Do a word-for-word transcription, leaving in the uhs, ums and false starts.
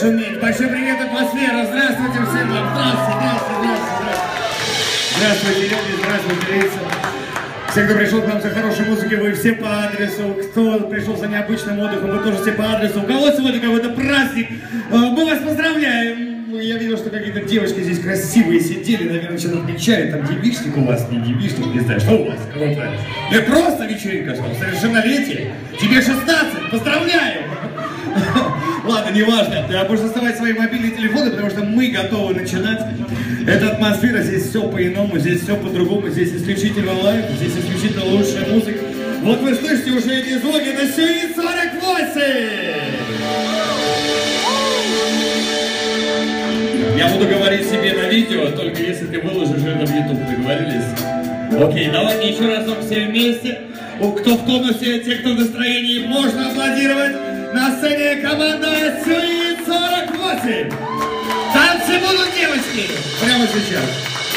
шуметь. Большой привет, атмосфера. Здравствуйте всем вам. Здравствуйте, здравствуйте, здравствуйте. Здравствуйте, люди, здравствуйте, лица. Все, кто пришел к нам за хорошей музыкой, вы все по адресу. Кто пришел за необычным отдыхом, вы тоже все по адресу. У кого сегодня какой-то праздник, мы вас поздравляем. Я видел, что какие-то девочки здесь красивые сидели, наверное, сейчас отмечают. Там девичник у вас, не девичник, не знаю, что у вас, кого-то. Да просто вечеринка, что совершеннолетие. Тебе шестнадцать, поздравляю! Ладно, неважно, можешь доставать свои мобильные телефоны, потому что мы готовы начинать. Эта атмосфера, здесь все по-иному, здесь все по-другому, здесь исключительно лайв, здесь исключительно лучшая музыка. Вот вы слышите уже эти звуки на Сюит сорок восемь! Я буду говорить себе на видео, только если ты выложишь это в YouTube, договорились? Окей, давайте еще разок все вместе. Кто в тонусе, те, кто в настроении, можно аплодировать. На сцене команда Сюит сорок восемь. Танцы будут, девочки, прямо сейчас.